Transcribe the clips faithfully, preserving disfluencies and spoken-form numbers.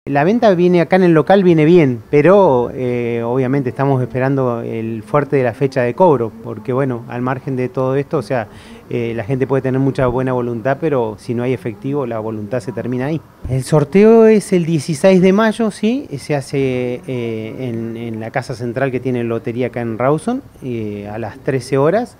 La venta viene acá en el local, viene bien, pero eh, obviamente estamos esperando el fuerte de la fecha de cobro, porque bueno, al margen de todo esto, o sea, eh, la gente puede tener mucha buena voluntad, pero si no hay efectivo, la voluntad se termina ahí. El sorteo es el dieciséis de mayo, sí, se hace eh, en, en la casa central que tiene lotería acá en Rawson, eh, a las trece horas.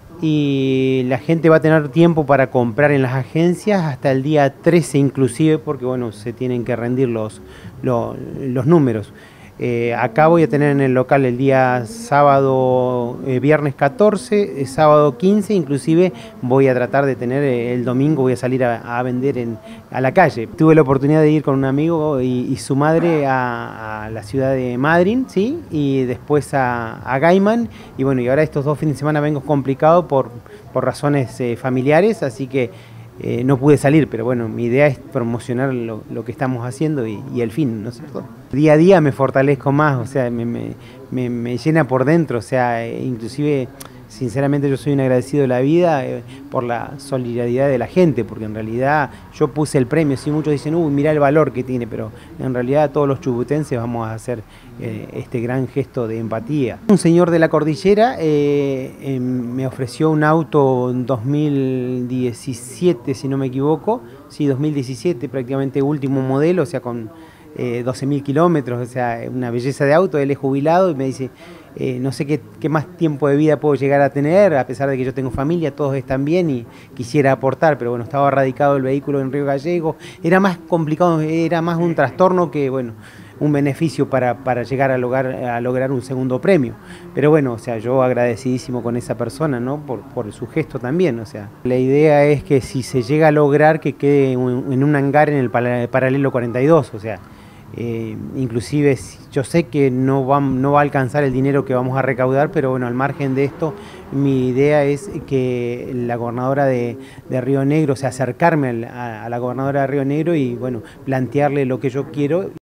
Y la gente va a tener tiempo para comprar en las agencias hasta el día trece inclusive, porque bueno, se tienen que rendir los, los, los números. Eh, acá voy a tener en el local el día sábado, eh, viernes catorce, eh, sábado quince, inclusive voy a tratar de tener eh, el domingo, voy a salir a, a vender en, a la calle. Tuve la oportunidad de ir con un amigo y, y su madre a, a la ciudad de Madryn, ¿sí? Y después a, a Gaiman, y bueno, y ahora estos dos fines de semana vengo complicado por, por razones eh, familiares, así que Eh, no pude salir, pero bueno, mi idea es promocionar lo, lo que estamos haciendo y, y el fin, ¿no es cierto? Día a día me fortalezco más, o sea, me, me, me, me llena por dentro, o sea, eh, inclusive, sinceramente yo soy un agradecido de la vida eh, por la solidaridad de la gente, porque en realidad yo puse el premio, sí, muchos dicen, uy, mirá el valor que tiene, pero en realidad todos los chubutenses vamos a hacer eh, este gran gesto de empatía. Un señor de la cordillera eh, eh, me ofreció un auto en dos mil diecisiete, si no me equivoco, sí, dos mil diecisiete, prácticamente último modelo, o sea, con eh, doce mil kilómetros, o sea, una belleza de auto. Él es jubilado y me dice, eh, no sé qué, qué más tiempo de vida puedo llegar a tener, a pesar de que yo tengo familia, todos están bien y quisiera aportar, pero bueno, estaba radicado el vehículo en Río Gallegos, era más complicado, era más un trastorno que, bueno, un beneficio para, para llegar a lograr, a lograr un segundo premio. Pero bueno, o sea, yo agradecidísimo con esa persona, ¿no? Por, por su gesto también, o sea. La idea es que si se llega a lograr que quede un, en un hangar en el paralelo cuarenta y dos, o sea, eh, inclusive yo sé que no va, no va a alcanzar el dinero que vamos a recaudar, pero bueno, al margen de esto, mi idea es que la gobernadora de, de Río Negro, o sea, acercarme a la, a la gobernadora de Río Negro y bueno, plantearle lo que yo quiero.